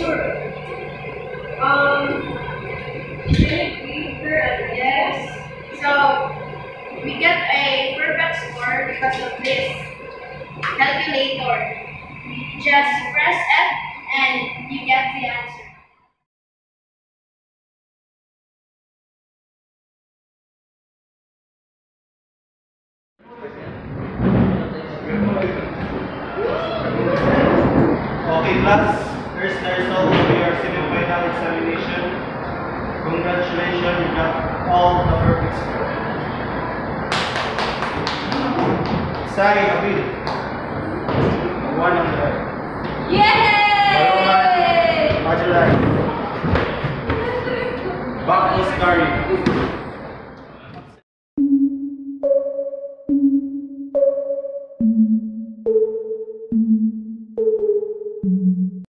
Yes. So we get a perfect score because of this calculator. Just press F and you get the answer. Okay, class. Here's the result of your semi-final examination. Congratulations, you got all the perfect score. Sai, Abil. One on the right. Yay! Majulan. Bakos Kari.